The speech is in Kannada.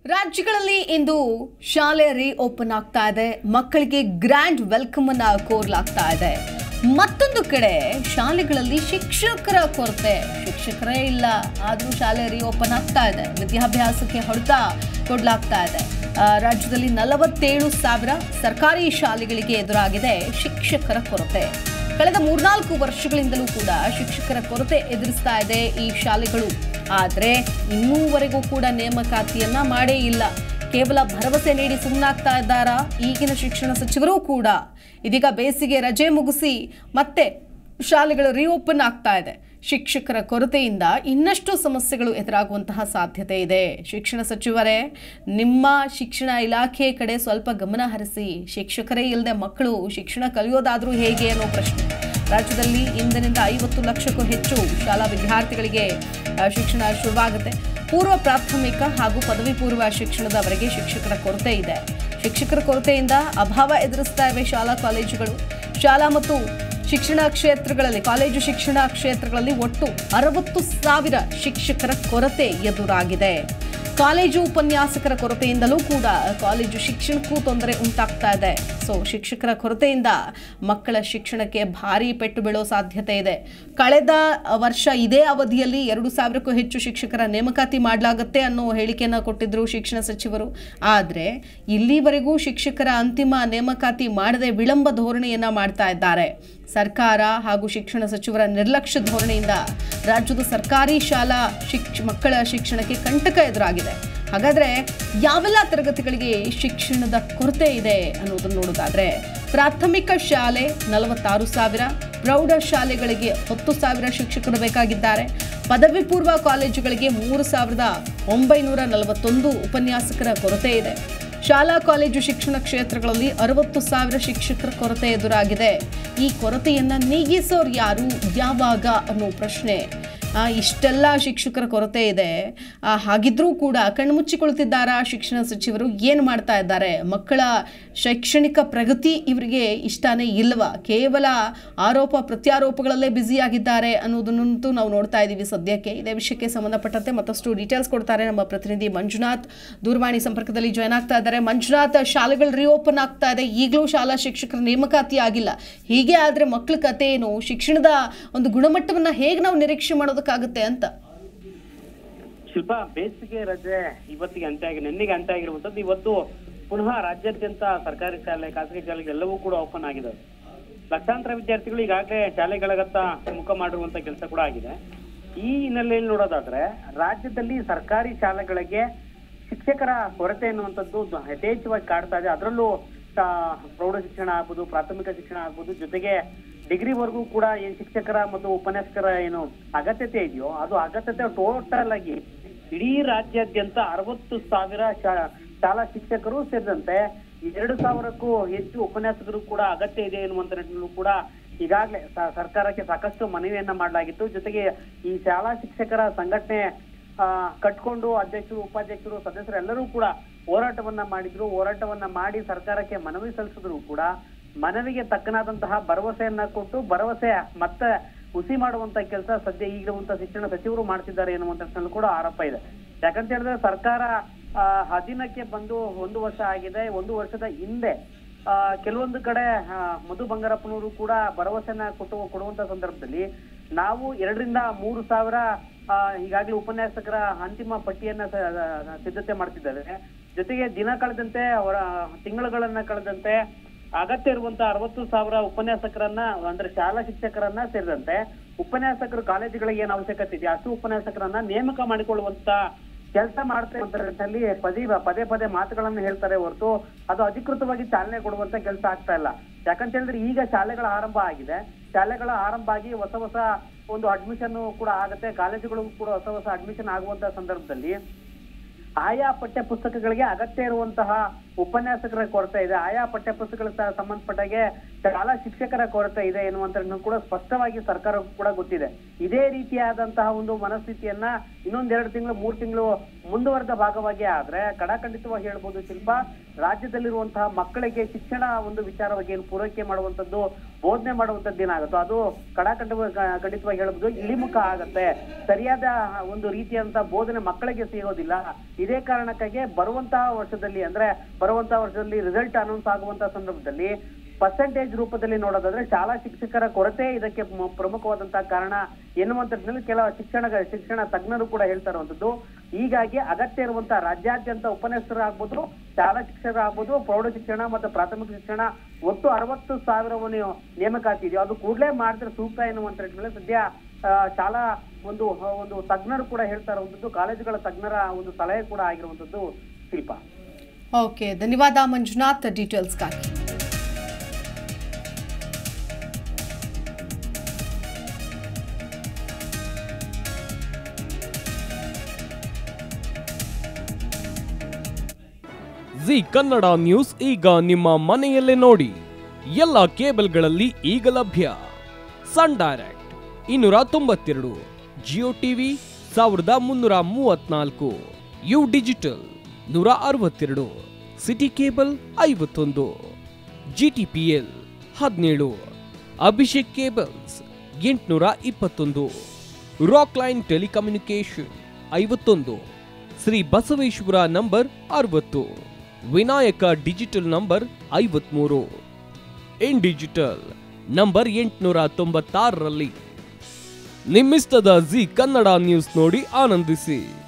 ರಾಜ್ಯಗಳಲ್ಲಿ ಇಂದು ಶಾಲೆ ರೀಓಪನ್ ಆಗ್ತಾ ಇದೆ. ಮಕ್ಕಳಿಗೆ ಗ್ರ್ಯಾಂಡ್ ವೆಲ್ಕಮ್ ಅನ್ನ ಕೋರಲಾಗ್ತಾ ಇದೆ. ಮತ್ತೊಂದು ಕಡೆ ಶಾಲೆಗಳಲ್ಲಿ ಶಿಕ್ಷಕರ ಕೊರತೆ, ಶಿಕ್ಷಕರೇ ಇಲ್ಲ, ಆದರೂ ಶಾಲೆ ರೀಓಪನ್ ಆಗ್ತಾ ಇದೆ. ವಿದ್ಯಾಭ್ಯಾಸಕ್ಕೆ ಹೊಡೆತ ಕೊಡಲಾಗ್ತಾ ಇದೆ. ರಾಜ್ಯದಲ್ಲಿ 47,000 ಸರ್ಕಾರಿ ಶಾಲೆಗಳಿಗೆ ಎದುರಾಗಿದೆ ಶಿಕ್ಷಕರ ಕೊರತೆ. ಕಳೆದ 3-4 ವರ್ಷಗಳಿಂದಲೂ ಕೂಡ ಶಿಕ್ಷಕರ ಕೊರತೆ ಎದುರಿಸ್ತಾ ಇದೆ ಈ ಶಾಲೆಗಳು. ಆದರೆ ಇನ್ನೂವರೆಗೂ ಕೂಡ ನೇಮಕಾತಿಯನ್ನ ಮಾಡೇ ಇಲ್ಲ. ಕೇವಲ ಭರವಸೆ ನೀಡಿ ಸುಮ್ಮನಾಗ್ತಾ ಇದ್ದಾರಾ ಈಗಿನ ಶಿಕ್ಷಣ ಸಚಿವರು ಕೂಡ. ಇದೀಗ ಬೇಸಿಗೆ ರಜೆ ಮುಗಿಸಿ ಮತ್ತೆ ಶಾಲೆಗಳು ರೀಓಪನ್ ಆಗ್ತಾ ಇದೆ. ಶಿಕ್ಷಕರ ಕೊರತೆಯಿಂದ ಇನ್ನಷ್ಟು ಸಮಸ್ಯೆಗಳು ಎದುರಾಗುವಂತಹ ಸಾಧ್ಯತೆ ಇದೆ. ಶಿಕ್ಷಣ ಸಚಿವರೇ, ನಿಮ್ಮ ಶಿಕ್ಷಣ ಇಲಾಖೆ ಕಡೆ ಸ್ವಲ್ಪ ಗಮನ ಹರಿಸಿ. ಶಿಕ್ಷಕರೇ ಇಲ್ಲದೆ ಮಕ್ಕಳು ಶಿಕ್ಷಣ ಕಲಿಯೋದಾದ್ರೂ ಹೇಗೆ ಅನ್ನೋ ಪ್ರಶ್ನೆ. ರಾಜ್ಯದಲ್ಲಿ ಇಂದಿನಿಂದ 50 ಲಕ್ಷಕ್ಕೂ ಹೆಚ್ಚು ಶಾಲಾ ವಿದ್ಯಾರ್ಥಿಗಳಿಗೆ ಶಿಕ್ಷಣ ಶುರುವಾಗುತ್ತೆ. ಪೂರ್ವ ಪ್ರಾಥಮಿಕ ಹಾಗೂ ಪದವಿ ಪೂರ್ವ ಶಿಕ್ಷಣದವರೆಗೆ ಶಿಕ್ಷಕರ ಕೊರತೆ ಇದೆ. ಶಿಕ್ಷಕರ ಕೊರತೆಯಿಂದ ಅಭಾವ ಎದುರಿಸ್ತಾ ಇವೆ ಶಾಲಾ ಕಾಲೇಜುಗಳು. ಶಾಲಾ ಮತ್ತು ಶಿಕ್ಷಣ ಕ್ಷೇತ್ರಗಳಲ್ಲಿ, ಕಾಲೇಜು ಶಿಕ್ಷಣ ಕ್ಷೇತ್ರಗಳಲ್ಲಿ ಒಟ್ಟು 60,000 ಶಿಕ್ಷಕರ ಕೊರತೆ ಎದುರಾಗಿದೆ. ಕಾಲೇಜು ಉಪನ್ಯಾಸಕರ ಕೊರತೆಯಿಂದಲೂ ಕೂಡ ಕಾಲೇಜು ಶಿಕ್ಷಣಕ್ಕೂ ತೊಂದರೆ ಉಂಟಾಗ್ತಾ ಇದೆ. ಶಿಕ್ಷಕರ ಕೊರತೆಯಿಂದ ಮಕ್ಕಳ ಶಿಕ್ಷಣಕ್ಕೆ ಭಾರಿ ಪೆಟ್ಟು ಬೀಳೋ ಸಾಧ್ಯತೆ ಇದೆ. ಕಳೆದ ವರ್ಷ ಇದೇ ಅವಧಿಯಲ್ಲಿ 2,000ಕ್ಕೂ ಹೆಚ್ಚು ಶಿಕ್ಷಕರ ನೇಮಕಾತಿ ಮಾಡಲಾಗುತ್ತೆ ಅನ್ನೋ ಹೇಳಿಕೆಯನ್ನು ಕೊಟ್ಟಿದ್ರು ಶಿಕ್ಷಣ ಸಚಿವರು. ಆದರೆ ಇಲ್ಲಿವರೆಗೂ ಶಿಕ್ಷಕರ ಅಂತಿಮ ನೇಮಕಾತಿ ಮಾಡದೆ ವಿಳಂಬ ಧೋರಣೆಯನ್ನ ಮಾಡ್ತಾ ಇದ್ದಾರೆ. ಸರ್ಕಾರ ಹಾಗೂ ಶಿಕ್ಷಣ ಸಚಿವರ ನಿರ್ಲಕ್ಷ್ಯ ಧೋರಣೆಯಿಂದ ರಾಜ್ಯದ ಸರ್ಕಾರಿ ಶಾಲಾ ಮಕ್ಕಳ ಶಿಕ್ಷಣಕ್ಕೆ ಕಂಟಕ ಎದುರಾಗಿದೆ. ಹಾಗಾದ್ರೆ ಯಾವೆಲ್ಲ ತರಗತಿಗಳಿಗೆ ಶಿಕ್ಷಣದ ಕೊರತೆ ಇದೆ ಅನ್ನೋದನ್ನು ನೋಡೋದಾದ್ರೆ, ಪ್ರಾಥಮಿಕ ಶಾಲೆ 46,000, ಪ್ರೌಢ ಶಾಲೆಗಳಿಗೆ 10,000 ಶಿಕ್ಷಕರು ಬೇಕಾಗಿದ್ದಾರೆ. ಪದವಿ ಪೂರ್ವ ಕಾಲೇಜುಗಳಿಗೆ 3,941 ಉಪನ್ಯಾಸಕರ ಕೊರತೆ ಇದೆ. ಶಾಲಾ ಕಾಲೇಜು ಶಿಕ್ಷಣ ಕ್ಷೇತ್ರಗಳಲ್ಲಿ 60,000 ಶಿಕ್ಷಕರ ಕೊರತೆ ಎದುರಾಗಿದೆ. ಈ ಕೊರತೆಯನ್ನ ನೀಗಿಸೋರು ಯಾರು, ಯಾವಾಗ ಅನ್ನೋ ಪ್ರಶ್ನೆ. ಇಷ್ಟೆಲ್ಲ ಶಿಕ್ಷಕರ ಕೊರತೆ ಇದೆ, ಹಾಗಿದ್ರೂ ಕೂಡ ಕಣ್ಮುಚ್ಚಿಕೊಳ್ತಿದ್ದಾರಾ ಶಿಕ್ಷಣ ಸಚಿವರು? ಏನು ಮಾಡ್ತಾ ಇದ್ದಾರೆ? ಮಕ್ಕಳ ಶೈಕ್ಷಣಿಕ ಪ್ರಗತಿ ಇವರಿಗೆ ಇಷ್ಟನೇ ಇಲ್ವಾ? ಕೇವಲ ಆರೋಪ ಪ್ರತ್ಯಾರೋಪಗಳಲ್ಲೇ ಬ್ಯುಸಿಯಾಗಿದ್ದಾರೆ ಅನ್ನೋದನ್ನಂತೂ ನಾವು ನೋಡ್ತಾ ಇದ್ದೀವಿ ಸದ್ಯಕ್ಕೆ. ಇದೇ ವಿಷಯಕ್ಕೆ ಸಂಬಂಧಪಟ್ಟಂತೆ ಮತ್ತಷ್ಟು ಡೀಟೇಲ್ಸ್ ಕೊಡ್ತಾರೆ ನಮ್ಮ ಪ್ರತಿನಿಧಿ ಮಂಜುನಾಥ್. ದೂರವಾಣಿ ಸಂಪರ್ಕದಲ್ಲಿ ಜಾಯ್ನ್ ಆಗ್ತಾ ಇದ್ದಾರೆ. ಮಂಜುನಾಥ್, ಶಾಲೆಗಳು ರೀಓಪನ್ ಆಗ್ತಾ ಇದೆ, ಈಗಲೂ ಶಾಲಾ ಶಿಕ್ಷಕರ ನೇಮಕಾತಿ ಆಗಿಲ್ಲ. ಹೀಗೆ ಆದರೆ ಮಕ್ಕಳ ಕತೆ ಏನು? ಶಿಕ್ಷಣದ ಒಂದು ಗುಣಮಟ್ಟವನ್ನ ಹೇಗೆ ನಾವು ನಿರೀಕ್ಷೆ ಮಾಡೋದಕ್ಕಾಗುತ್ತೆ ಅಂತ? ಶಿಲ್ಪ, ಬೇಸಿಗೆ ರಜೆ ಇವತ್ತಿಗೆ ಅಂತ್ಯ ಆಗಿ ನೆನ್ನೆಗೆ ಅಂತ್ಯ ಆಗಿರುವಂತದ್ದು. ಇವತ್ತು ಪುನಃ ರಾಜ್ಯಾದ್ಯಂತ ಸರ್ಕಾರಿ ಶಾಲೆ, ಖಾಸಗಿ ಶಾಲೆಗೆ ಎಲ್ಲವೂ ಕೂಡ ಓಪನ್ ಆಗಿದೆ. ಲಕ್ಷಾಂತರ ವಿದ್ಯಾರ್ಥಿಗಳು ಈಗಾಗಲೇ ಶಾಲೆಗಳತ್ತ ಮುಖ ಮಾಡಿರುವಂತ ಕೆಲಸ ಕೂಡ ಆಗಿದೆ. ಈ ಹಿನ್ನೆಲೆಯಲ್ಲಿ ನೋಡೋದಾದ್ರೆ, ರಾಜ್ಯದಲ್ಲಿ ಸರ್ಕಾರಿ ಶಾಲೆಗಳಿಗೆ ಶಿಕ್ಷಕರ ಕೊರತೆ ಎನ್ನುವಂಥದ್ದು ಯಥೇಚ್ಛವಾಗಿ ಕಾಡ್ತಾ ಇದೆ. ಅದರಲ್ಲೂ ಪ್ರೌಢ ಶಿಕ್ಷಣ ಆಗ್ಬೋದು, ಪ್ರಾಥಮಿಕ ಶಿಕ್ಷಣ ಆಗ್ಬೋದು, ಜೊತೆಗೆ ಡಿಗ್ರಿವರೆಗೂ ಕೂಡ ಏನ್ ಶಿಕ್ಷಕರ ಮತ್ತು ಉಪನ್ಯಾಸಕರ ಏನು ಅಗತ್ಯತೆ ಇದೆಯೋ ಅದು ಅಗತ್ಯತೆ ಟೋಟಲ್ ಆಗಿ ಇಡೀ ರಾಜ್ಯಾದ್ಯಂತ 60,000 ಶಾಲಾ ಶಿಕ್ಷಕರು ಸೇರಿದಂತೆ 2,000ಕ್ಕೂ ಹೆಚ್ಚು ಉಪನ್ಯಾಸಕರು ಕೂಡ ಅಗತ್ಯ ಇದೆ ಎನ್ನುವಂತ ನಿಟ್ಟಿನಲ್ಲೂ ಕೂಡ ಈಗಾಗಲೇ ಸರ್ಕಾರಕ್ಕೆ ಸಾಕಷ್ಟು ಮನವಿಯನ್ನ ಮಾಡಲಾಗಿತ್ತು. ಜೊತೆಗೆ ಈ ಶಾಲಾ ಶಿಕ್ಷಕರ ಸಂಘಟನೆ ಕಟ್ಕೊಂಡು ಅಧ್ಯಕ್ಷರು, ಉಪಾಧ್ಯಕ್ಷರು, ಸದಸ್ಯರು ಎಲ್ಲರೂ ಕೂಡ ಹೋರಾಟವನ್ನ ಮಾಡಿದ್ರು. ಹೋರಾಟವನ್ನ ಮಾಡಿ ಸರ್ಕಾರಕ್ಕೆ ಮನವಿ ಸಲ್ಲಿಸಿದ್ರು ಕೂಡ ಮನವಿಗೆ ತಕ್ಕನಾದಂತಹ ಭರವಸೆಯನ್ನ ಕೊಟ್ಟು ಭರವಸೆ ಮತ್ತೆ ಹುಸಿ ಮಾಡುವಂತ ಕೆಲಸ ಸದ್ಯ ಈಗಿರುವಂತ ಶಿಕ್ಷಣ ಸಚಿವರು ಮಾಡ್ತಿದ್ದಾರೆ ಎನ್ನುವಂತ ಕೂಡ ಆರೋಪ ಇದೆ. ಯಾಕಂತ ಹೇಳಿದ್ರೆ, ಸರ್ಕಾರ ಅಧೀನಕ್ಕೆ ಬಂದು 1 ವರ್ಷ ಆಗಿದೆ. 1 ವರ್ಷದ ಹಿಂದೆ ಕೆಲವೊಂದು ಕಡೆ ಮಧು ಬಂಗಾರಪ್ಪನವರು ಕೂಡ ಭರವಸೆನ ಕೊಡುವಂತ ಸಂದರ್ಭದಲ್ಲಿ ನಾವು 2,000-3,000 ಈಗಾಗಲೇ ಉಪನ್ಯಾಸಕರ ಅಂತಿಮ ಪಟ್ಟಿಯನ್ನ ಸಿದ್ಧತೆ ಮಾಡ್ತಿದ್ದಾರೆ. ಜೊತೆಗೆ ದಿನ ಕಳೆದಂತೆ, ತಿಂಗಳುಗಳನ್ನ ಕಳೆದಂತೆ ಅಗತ್ಯ ಇರುವಂತ 60,000 ಉಪನ್ಯಾಸಕರನ್ನ, ಅಂದ್ರೆ ಶಾಲಾ ಶಿಕ್ಷಕರನ್ನ ಸೇರಿದಂತೆ ಉಪನ್ಯಾಸಕರು ಕಾಲೇಜುಗಳಿಗೆ ಏನ್ ಅವಶ್ಯಕತೆ ಇದೆ ಅಷ್ಟು ಉಪನ್ಯಾಸಕರನ್ನ ನೇಮಕ ಮಾಡಿಕೊಳ್ಳುವಂತ ಕೆಲಸ ಮಾಡ್ತಾ ಇರೋದ್ರಲ್ಲಿ ಪದೇ ಪದೇ ಮಾತುಗಳನ್ನ ಹೇಳ್ತಾರೆ ಹೊರತು ಅದು ಅಧಿಕೃತವಾಗಿ ಚಾಲನೆ ಕೊಡುವಂತ ಕೆಲಸ ಆಗ್ತಾ ಇಲ್ಲ. ಯಾಕಂತ ಹೇಳಿದ್ರೆ, ಈಗ ಶಾಲೆಗಳ ಆರಂಭ ಆಗಿದೆ. ಶಾಲೆಗಳ ಆರಂಭ ಆಗಿ ಹೊಸ ಒಂದು ಅಡ್ಮಿಷನ್ ಕೂಡ ಆಗುತ್ತೆ. ಕಾಲೇಜುಗಳಿಗೂ ಕೂಡ ಹೊಸ ಅಡ್ಮಿಷನ್ ಆಗುವಂತಹ ಸಂದರ್ಭದಲ್ಲಿ ಆಯಾ ಪಠ್ಯ ಪುಸ್ತಕಗಳಿಗೆ ಅಗತ್ಯ ಇರುವಂತಹ ಉಪನ್ಯಾಸಕರ ಕೊರತೆ ಇದೆ, ಆಯಾ ಪಠ್ಯಪುಸ್ತಕಗಳ ಸಂಬಂಧಪಟ್ಟಾಗೆ ಶಾಲಾ ಶಿಕ್ಷಕರ ಕೊರತೆ ಇದೆ ಎನ್ನುವಂಥದ್ದನ್ನು ಕೂಡ ಸ್ಪಷ್ಟವಾಗಿ ಸರ್ಕಾರಕ್ಕೂ ಕೂಡ ಗೊತ್ತಿದೆ. ಇದೇ ರೀತಿಯಾದಂತಹ ಒಂದು ಮನಸ್ಥಿತಿಯನ್ನ ಇನ್ನೊಂದೆರಡು ತಿಂಗಳು 3 ತಿಂಗಳು ಮುಂದುವರೆದ ಭಾಗವಾಗಿ ಆದ್ರೆ ಕಡಾಖಂಡಿತವಾಗಿ ಹೇಳ್ಬೋದು ಶಿಲ್ಪ, ರಾಜ್ಯದಲ್ಲಿರುವಂತಹ ಮಕ್ಕಳಿಗೆ ಶಿಕ್ಷಣ ಒಂದು ವಿಚಾರವಾಗಿ ಏನು ಪೂರೈಕೆ ಮಾಡುವಂತದ್ದು, ಬೋಧನೆ ಮಾಡುವಂತದ್ದು ಏನಾಗುತ್ತೋ ಅದು ಖಂಡಿತವಾಗಿ ಹೇಳ್ಬೋದು ಇಳಿಮುಖ ಆಗತ್ತೆ. ಸರಿಯಾದ ಒಂದು ರೀತಿಯಂತ ಬೋಧನೆ ಮಕ್ಕಳಿಗೆ ಸಿಗೋದಿಲ್ಲ. ಇದೇ ಕಾರಣಕ್ಕಾಗಿ ಬರುವಂತಹ ವರ್ಷದಲ್ಲಿ ರಿಸಲ್ಟ್ ಅನೌನ್ಸ್ ಆಗುವಂತಹ ಸಂದರ್ಭದಲ್ಲಿ ಪರ್ಸೆಂಟೇಜ್ ರೂಪದಲ್ಲಿ ನೋಡೋದಾದ್ರೆ ಶಾಲಾ ಶಿಕ್ಷಕರ ಕೊರತೆ ಇದಕ್ಕೆ ಪ್ರಮುಖವಾದಂತಹ ಕಾರಣ ಎನ್ನುವಂಥದ್ರಲ್ಲಿ ಕೆಲವು ಶಿಕ್ಷಣ ತಜ್ಞರು ಕೂಡ ಹೇಳ್ತಾ ಇರುವಂತದ್ದು. ಹೀಗಾಗಿ ಅಗತ್ಯ ಇರುವಂತಹ ರಾಜ್ಯಾದ್ಯಂತ ಉಪನ್ಯಾಸಕರಾಗ್ಬೋದು, ಶಾಲಾ ಶಿಕ್ಷಕರಾಗ್ಬೋದು, ಪ್ರೌಢ ಶಿಕ್ಷಣ ಮತ್ತು ಪ್ರಾಥಮಿಕ ಶಿಕ್ಷಣ ಒಟ್ಟು 60,000 ನೇಮಕಾತಿ ಇದೆಯೋ ಅದು ಕೂಡಲೇ ಮಾಡಿದ್ರೆ ಸೂಕ್ತ ಎನ್ನುವಂಥದ್ರಲ್ಲಿ ಸದ್ಯ ಶಾಲಾ ಒಂದು ತಜ್ಞರು ಕೂಡ ಹೇಳ್ತಾ ಇರುವಂತದ್ದು, ಕಾಲೇಜುಗಳ ತಜ್ಞರ ಒಂದು ಸಲಹೆ ಕೂಡ ಆಗಿರುವಂತದ್ದು ಶಿಲ್ಪ. ಓಕೆ, ಧನ್ಯವಾದ ಮಂಜುನಾಥ್ ಡೀಟೇಲ್ಸ್ಗಾಗಿ. ಜಿ ಕನ್ನಡ ನ್ಯೂಸ್ ಈಗ ನಿಮ್ಮ ಮನೆಯಲ್ಲೇ ನೋಡಿ. ಎಲ್ಲ ಕೇಬಲ್ಗಳಲ್ಲಿ ಈಗ ಲಭ್ಯ. Sun Direct 292, Jio TV 1334, U digital 162, city cable 51, GTPL 17, Abhishek cables 821, rock line telecommunication 51, Shri Basaveshwara number 60, Vinayaka digital number 53, in digital number 896ರಲ್ಲಿ. ನಿಮ್ಮಿಸ್ತದ ಜಿ ಕನ್ನಡ ನ್ಯೂಸ್ ನೋಡಿ ಆನಂದಿಸಿ.